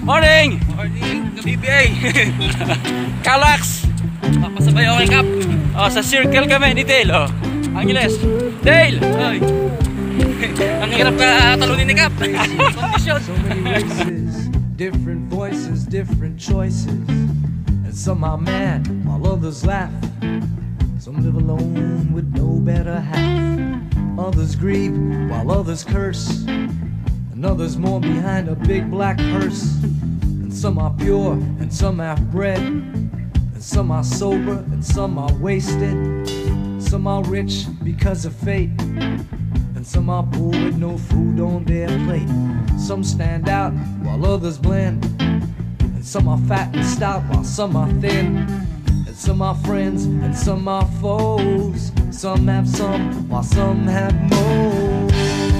Morning! Morning, BBA! Kalax! Papasabay ako kay Cap! Oh, sa circle kami ni Dale, oh. Angeles. Dale! Oy! Ang hirap ka talunin ni Cap! Kondisyon! So many races, different voices, different choices. And some are mad while others laugh. Some live alone with no better half. Others grieve while others curse. And others mourn behind a big black hearse. And some are pure and some half bred. And some are sober and some are wasted. Some are rich because of fate. And some are poor with no food on their plate. Some stand out while others blend. And some are fat and stout while some are thin. And some are friends and some are foes. Some have some while some have more.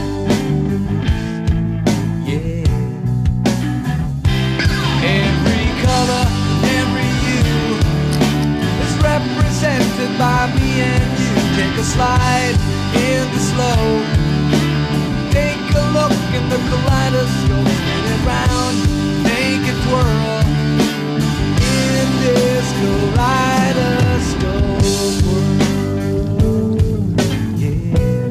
Yeah. Every color, every hue is represented by me and you. Take a slide in the slow. Take a look in the kaleidoscope. Spin it round, make it twirl. In this kaleidoscope world, yeah.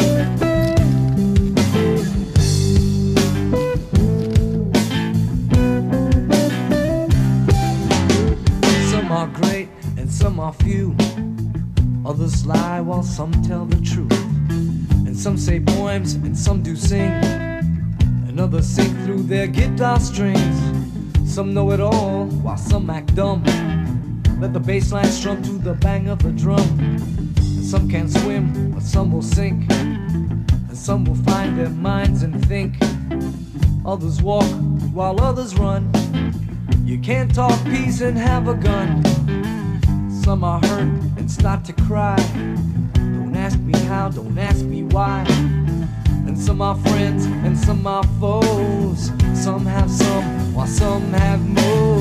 Some are great and some are few. Others lie while some tell the truth. And some say poems and some do sing. And others sing through their guitar strings. Some know it all while some act dumb. Let the bass line strum to the bang of the drum. And some can't swim, but some will sink. And some will find their minds and think. Others walk while others run. You can't talk peace and have a gun. Some are hurt and start to cry. Don't ask me how, don't ask me why. And some are friends and some are foes. Some have some while some have more.